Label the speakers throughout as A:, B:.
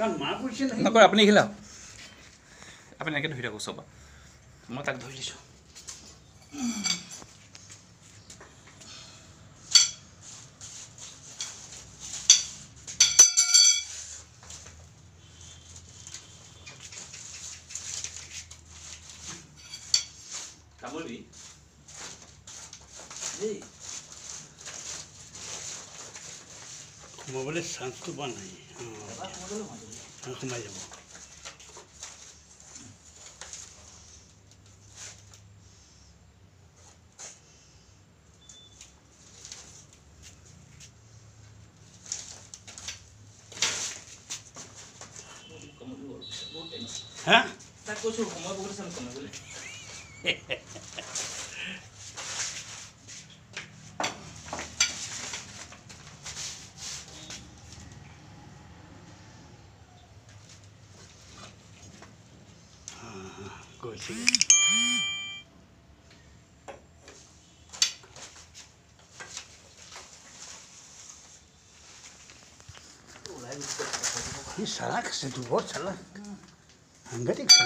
A: কাৰণ মা কৰিছে নাই
B: নকৰে আপুনি খেলাওক আপুনি এনেকৈ ধৰি থাকক চব মই তাক ধৰি দিছোঁ কামুৰিবি দেই
A: সোমাবলৈ চান্সটো পোৱা নাই সোমাই যাব হা
B: তাক কৈছোঁ সময় বহুত আছে কমাবলৈ
A: গৈছে ये सड़क से तो बहुत चला हंगरी का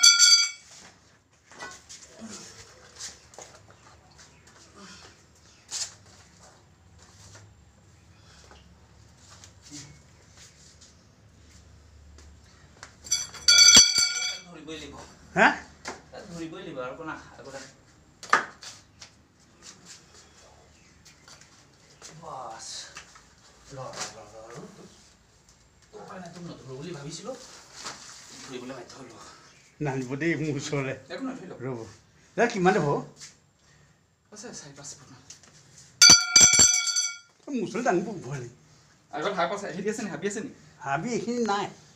A: हाँ
B: ধৰি বই লিবা আৰু কোনা আগতে বাস তুমি নধৰো বুলি ভাবিছিলোঁ ধৰিবলৈ বাধ্য হ'লো
A: नानी दे মোৰ ওচৰলৈ
B: একো নহয় ধৰি লওক
A: ৰ'ব দাদা কিমান হ'ব
B: আছে 4-5 ফুট
A: মোৰ ওচৰলৈ টানিব ভয় নাই
B: আগত হাবি আছে নি
A: হাবি এইখিনি নাই